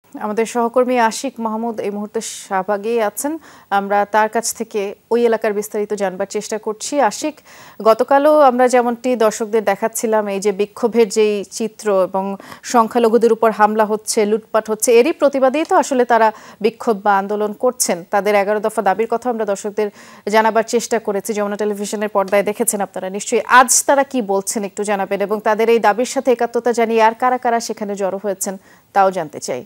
আমাদের সহকর্মী আশিক মাহমুদ এই মুহূর্তে শাহবাগে আছেন। আমরা তার কাছ থেকে ওই এলাকার বিস্তারিত জানবার চেষ্টা করছি। আশিক, গতকালও আমরা যেমনটি দর্শকদের দেখাচ্ছিলাম, এই যে বিক্ষোভের যেই চিত্র এবং সংখ্যালঘুদের উপর হামলা হচ্ছে, লুটপাট হচ্ছে, এরই প্রতিবাদেই তো আসলে তারা বিক্ষোভ বা আন্দোলন করছেন। তাদের 11 দফা দাবির কথা আমরা দর্শকদের জানাবার চেষ্টা করেছি। যমুনা টেলিভিশনের পর্দায় দেখেছেন আপনারা নিশ্চয়ই। আজ তারা কি বলছেন একটু জানাবেন, এবং তাদের এই দাবির সাথে একাত্মতা জানিয়ে আর কারা কারা সেখানে জড়ো হয়েছেন তাও জানতে চাই।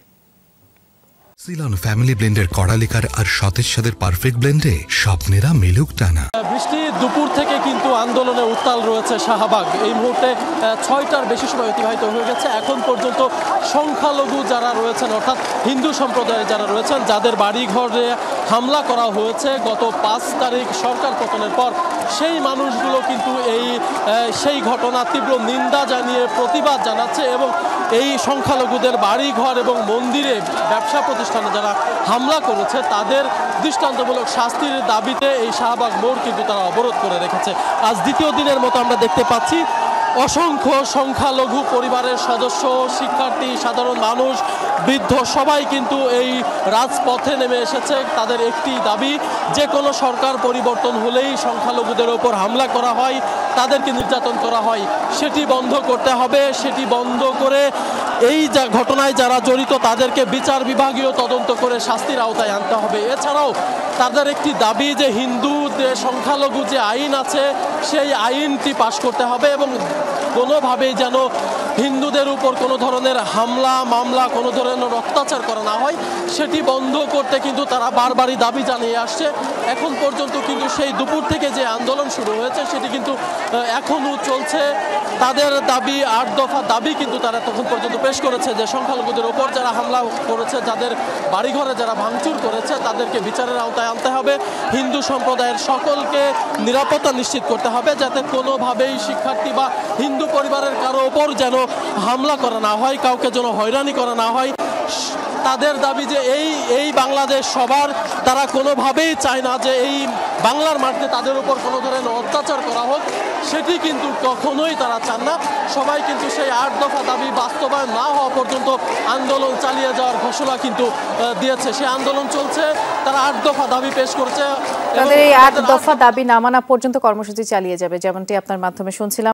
সিলন ফ্যামিলি ব্লেন্ডের কড়ালিকার আর সতেজ স্বাদের পারফেক্ট ব্লেন্ডে স্বপ্নেরা মিলুক টানা। বৃষ্টি দুপুর থেকে কিন্তু আন্দোলনে উত্তাল রয়েছে শাহবাগ। এই মুহূর্তে 6টার বেশি সময় অতিবাহিত হয়ে গেছে। এখন পর্যন্ত সংখ্যালঘু যারা রয়েছেন, অর্থাৎ হিন্দু সম্প্রদায়ের যারা রয়েছেন, যাদের বাড়ি ঘরে হামলা করা হয়েছে গত 5 তারিখ সরকার পতনের পর, সেই মানুষগুলো কিন্তু সেই ঘটনা তীব্র নিন্দা জানিয়ে প্রতিবাদ জানাচ্ছে এবং এই সংখ্যালঘুদের বাড়ি ঘর এবং মন্দিরে, ব্যবসা প্রতিষ্ঠানে যারা হামলা করেছে তাদের দৃষ্টান্তমূলক শাস্তির দাবিতে এই শাহবাগ মোড় কিন্তু তারা অবরোধ করে রেখেছে। আজ দ্বিতীয় দিনের মতো আমরা দেখতে পাচ্ছি অসংখ্য সংখ্যালঘু পরিবারের সদস্য, শিক্ষার্থী, সাধারণ মানুষ, বৃদ্ধ সবাই কিন্তু এই রাজপথে নেমে এসেছে। তাদের একটি দাবি, যে কোনো সরকার পরিবর্তন হলেই সংখ্যালঘুদের ওপর হামলা করা হয়, তাদেরকে নির্যাতন করা হয়, সেটি বন্ধ করতে হবে। সেটি বন্ধ করে এই ঘটনায় যারা জড়িত তাদেরকে বিচার বিভাগীয় তদন্ত করে শাস্তির আওতায় আনতে হবে। এছাড়াও তাদের একটি দাবি যে হিন্দুদের সংখ্যালঘু যে আইন আছে সেই আইনটি পাশ করতে হবে এবং কোনোভাবেই যেন হিন্দুদের উপর কোনো ধরনের হামলা মামলা, কোনো ধরনের অত্যাচার করা না হয়, সেটি বন্ধ করতে কিন্তু তারা বারবারই দাবি জানিয়ে আসছে। এখন পর্যন্ত কিন্তু সেই দুপুর থেকে যে আন্দোলন শুরু হয়েছে সেটি কিন্তু এখনও চলছে। তাদের দাবি 8 দফা দাবি কিন্তু তারা তখন পর্যন্ত পেশ করেছে, যে সংখ্যালঘুদের ওপর যারা হামলা করেছে, যাদের বাড়িঘরে যারা ভাঙচুর করেছে তাদেরকে বিচারের আওতায় আনতে হবে। হিন্দু সম্প্রদায়ের সকলকে নিরাপত্তা নিশ্চিত করতে হবে, যাতে কোনোভাবেই শিক্ষার্থী বা হিন্দু পরিবারের কারো ওপর যেন হামলা করা না হয়, কাউকে যেন হয়রানি করা না হয়। তাদের দাবি যে এই বাংলাদেশ সবার, তারা কোনোভাবেই চায় না যে এই বাংলার মাটিতে তাদের উপর কোনো ধরনের অত্যাচার করা হোক, সেটি কিন্তু কখনোই তারা চান না। সবাই কিন্তু সেই 8 দফা দাবি বাস্তবায়ন না হওয়া পর্যন্ত আন্দোলন চালিয়ে যাওয়ার ঘোষণা কিন্তু দিয়েছে। সেই আন্দোলন চলছে, তারা 8 দফা দাবি পেশ করছে। তাদের এই 8 দফা দাবি না মানা পর্যন্ত কর্মসূচি চালিয়ে যাবে, যেমনটি আপনার মাধ্যমে শুনছিলাম।